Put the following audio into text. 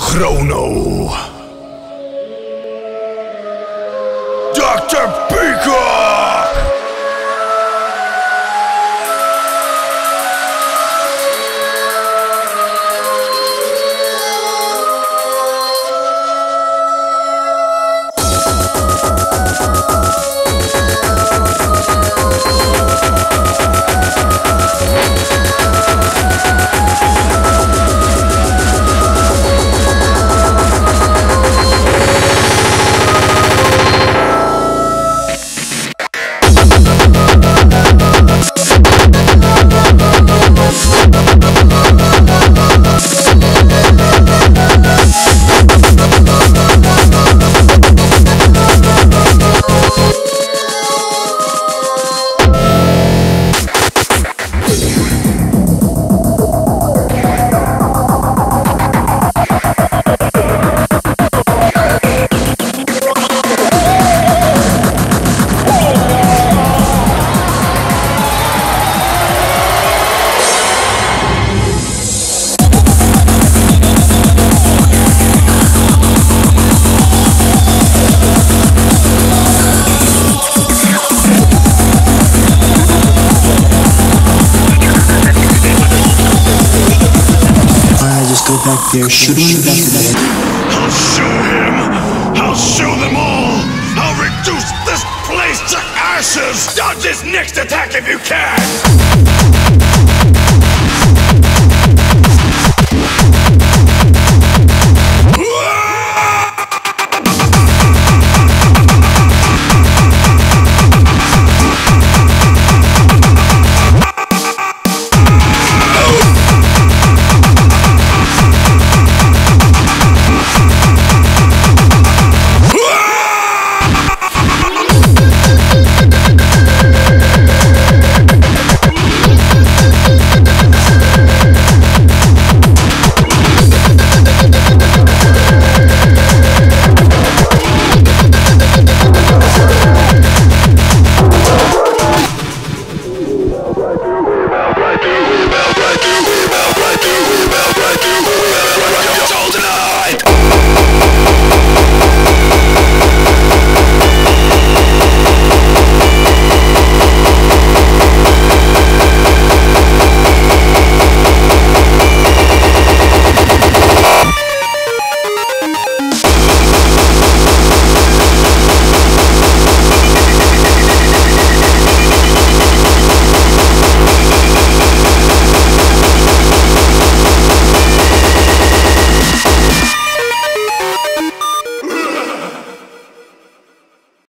Chrono. Dr. Peacock! Go back there, shoot him in the back of the head. I'll show him! I'll show them all! I'll reduce this place to ashes! Dodge his next attack if you can!